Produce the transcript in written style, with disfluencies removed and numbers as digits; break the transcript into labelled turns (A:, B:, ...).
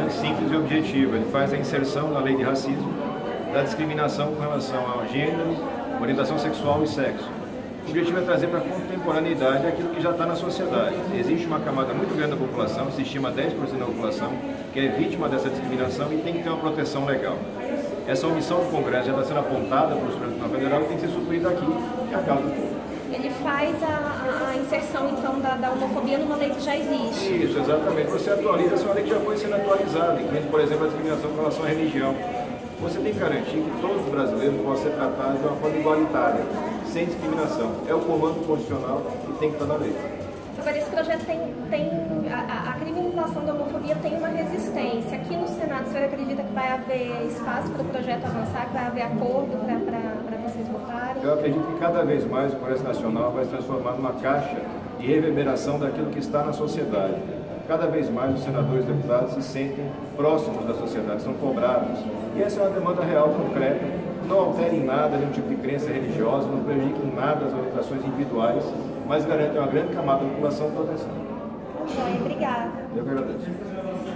A: simples e objetiva. Ele faz a inserção na lei de racismo da discriminação com relação ao gênero, orientação sexual e sexo. O objetivo é trazer para a contemporaneidade aquilo que já está na sociedade. Existe uma camada muito grande da população, se estima 10% da população, que é vítima dessa discriminação e tem que ter uma proteção legal. Essa omissão do Congresso já está sendo apontada para o Supremo Tribunal Federal e tem que ser suprida aqui, que é a causa do povo.
B: Ele faz a inserção, então, da homofobia numa lei que já existe.
A: Isso, exatamente. Você atualiza essa lei que já foi sendo atualizada, incluindo, por exemplo, a discriminação com relação à religião. Você tem que garantir que todos os brasileiros possam ser tratados de uma forma igualitária, sem discriminação. É o comando constitucional e tem que estar na lei.
B: Agora, esse projeto a criminalização da homofobia tem uma resistência. Aqui no Senado, o senhor acredita que vai haver espaço para o projeto avançar, que vai haver acordo para vocês votarem?
A: Eu acredito que cada vez mais o Congresso Nacional vai se transformar numa caixa de reverberação daquilo que está na sociedade. Cada vez mais os senadores e deputados se sentem próximos da sociedade, são cobrados. E essa é uma demanda real, concreta. Não altere em nada nenhum tipo de crença religiosa, não prejudique em nada as orientações individuais, mas garante uma grande camada da população proteção.
B: Obrigada.
A: Eu que agradeço.